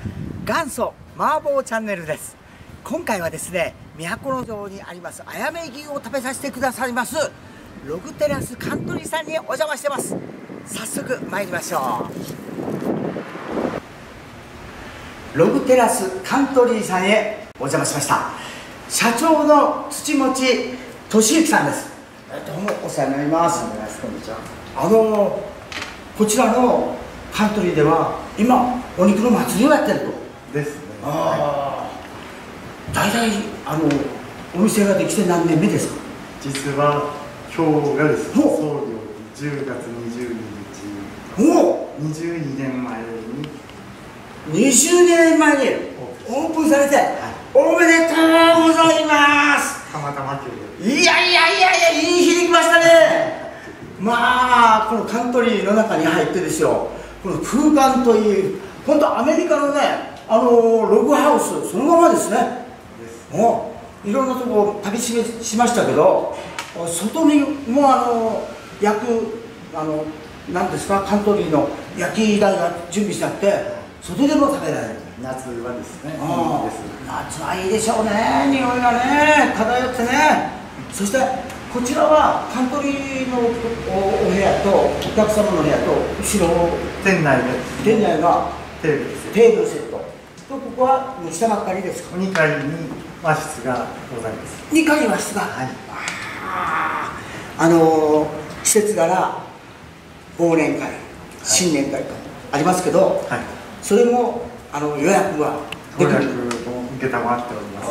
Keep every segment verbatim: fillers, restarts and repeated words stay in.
元祖麻婆チャンネルです。今回はですね、都城にありますあやめ牛を食べさせてくださいますログテラスカントリーさんにお邪魔してます。早速参りましょう。ログテラスカントリーさんへお邪魔しました。社長の土持俊之さんです。どうもお世話になります。こんにちは。あのこちらのカントリーでは今お肉の祭りをやってるとですね。 ああ、大体あのお店ができて何年目ですか？ 実は今日がですね、創業じゅうがつにじゅうににち、 おにじゅうにねんまえににじゅうにねんまえにオープンされて、はい、おめでとうございます。 たまたま今日いやいやいやいや、いい日に来ましたね。まあこのカントリーの中に入ってですよ、この空間という本当アメリカのね、あのログハウスそのままですね。もういろんなとこ旅ししましたけど、外にもあの焼くあのなんですか、カントリーの焼き台が準備してあって、外でも食べられる。 夏はですね、 あ夏はいいでしょうね、匂いがね漂ってね。そしてこちらはカントリーの お, お部屋とお客様の部屋と後ろ店内で店内がテーブルセット、 テーブルセットと、ここはもう下ばっかりですか？ にかいに和室がございます。 にかいに和室が、はい、あ, あの季節柄忘年会、はい、新年会とありますけど、はい、それもあの予約は予約を承っております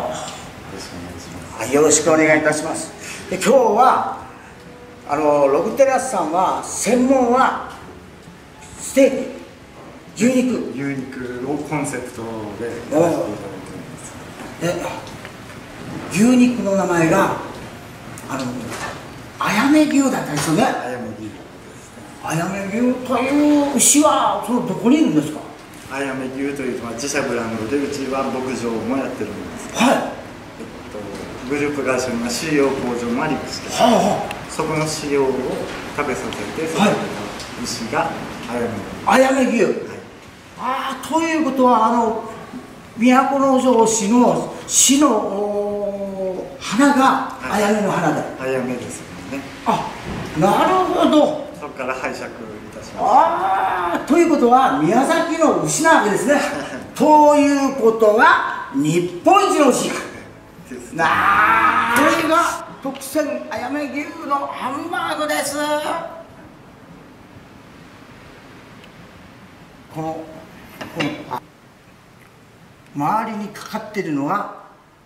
ので、よろしくお願いします。 よろしくお願いいたします。で、今日はあのログテラスさんは専門はステーキ、牛肉牛肉をコンセプトでやらせていただいております。 で、牛肉の名前があのあやめ牛だったんですよね。 あやめ牛ですね。 あやめ牛という牛はそのどこにいるんですか？ あやめ牛という、まあ、自社ブランドでうちは牧場もやってるんです。 はい。 グループ会社の飼料工場もありまして、はあはあ、そこの飼料を食べさせて育てた牛があやめ牛。あやめ牛、はい、 ああ、ということはあの都城市の市の花があやめの花で、 あやめですよね。 あ、なるほど。 そこから拝借いたします。 ああ、ということは宮崎の牛なわけですね。ということは日本一の牛。なあ、これが特選あやめ牛のハンバーグです。このこの周りにかかっているのが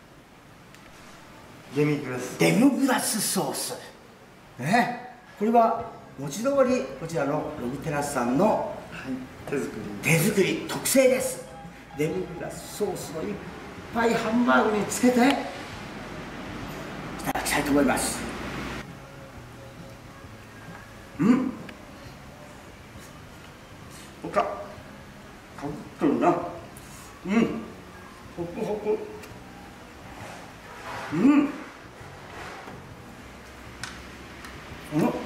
デミグラスデミグラスソースね。これは文字通りこちらのログテラスさんの手作り手作り特製です。デミグラスソースをいっぱいハンバーグにつけていただきたいと思います。うん、ほかかぶってるな。うん、ホクホク。うん、このソ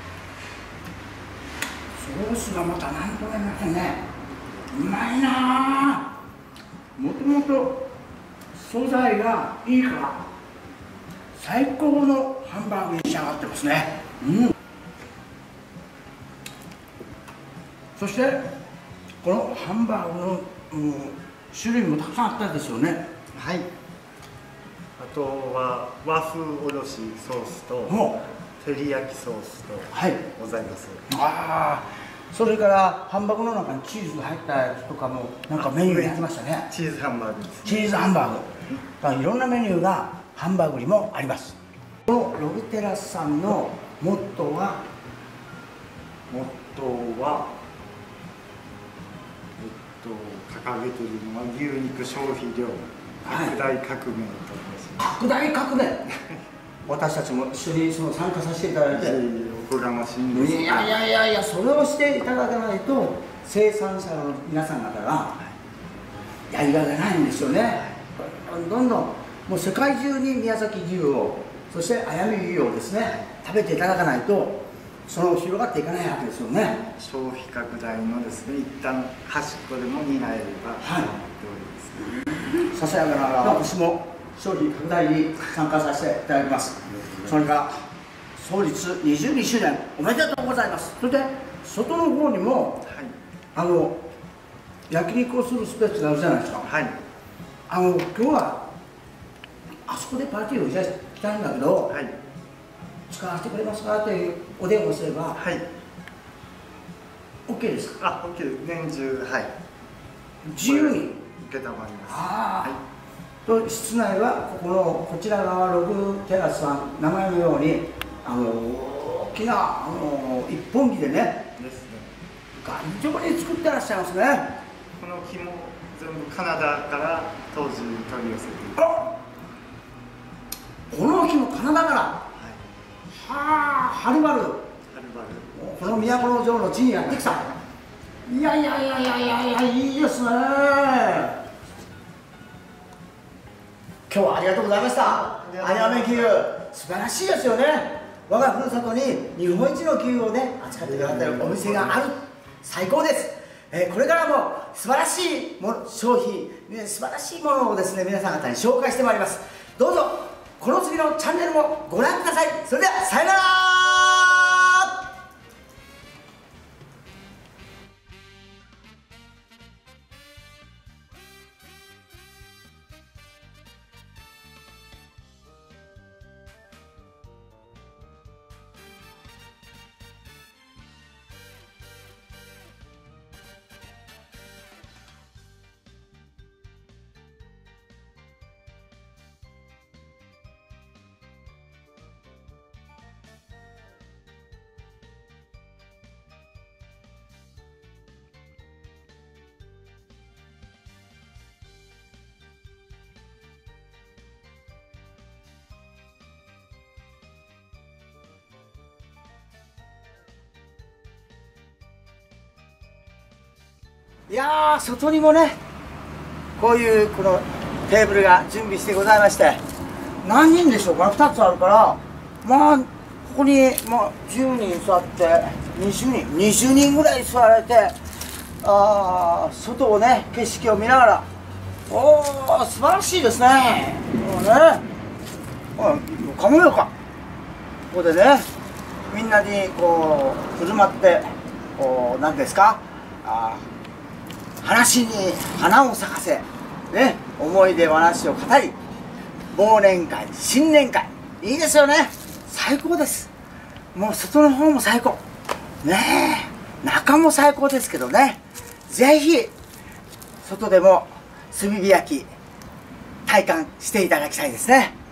ースがまたなんとも言えませんね。うまいなあ。もともと素材がいいから最高のハンバーグに仕上がってますね。うん、そしてこのハンバーグの、うん、種類もたくさんあったんですよね。 はい。あとは和風おろしソースと照り焼きソースとございます。 はい、ああ、それからハンバーグの中にチーズが入ったやつとかもなんかメニューにありましたね。 チーズハンバーグですね。 チーズハンバーグ、だからいろんなメニューがハンバーグにもあります。このログテラスさんのモットーはモットーはえっと掲げているのは牛肉消費量拡大革命と言います。 拡大革命私たちも一緒にその参加させていただいて、 おこがましいんです。 いやいやいやいや、それをしていただかないと生産者の皆さん方がやりがいがないんですよね。どんどんもう世界中に宮崎牛を、そしてあやめ牛をですね食べていただかないとその広がっていかないわけですよね。 消費拡大のですね、一旦端っこでも担えればと思っております。 ささやかながら私も消費拡大に参加させていただきます。それから創立にじゅうにしゅうねんおめでとうございます。それで外の方にも、はい、あの焼肉をするスペースがあるじゃないですか。はい、あの今日はあそこでパーティーをしたいんだけど、はい、使わせてくれますかってお電話すれば、はい、OK ですか？ あ、OK です。年中、はい、 自由に承ります。 あ、はい、と室内はここのこちら側ログテラスさん、名前のようにあの大きなあの一本木でね、ですね、頑丈に作ってらっしゃいますね。 この木も全部カナダから当時取り寄せています。 この木もカナダから、はい、はあ、はるばる、はるばる、この都城の地にやってきた。いやいやいやいやいやいや、いいですね。今日はありがとうございました。アヤメ牛、素晴らしいですよね。我がふるさとに日本一の牛をね扱ってくださってるお店がある。最高です。えー、これからも素晴らしいもの消費、ね、素晴らしいものをですね皆さん方に紹介してまいります。どうぞこの次のチャンネルもご覧ください。それではさよなら。いやー、外にもねこういうこのテーブルが準備してございまして、何人でしょうか、ふたつあるから、まあここに、まあ、じゅうにん座ってにじゅうにんにじゅうにんぐらい座られて、あ外をね景色を見ながら、おお素晴らしいですね。もうね、うん、かもよかここでねみんなにこう振る舞って、こう何ですか、あ話に花を咲かせ、ね、思い出話を語り、忘年会、新年会、いいですよね。最高です。もう外の方も最高ねえ、中も最高ですけどね、ぜひ外でも炭火焼き体感していただきたいですね。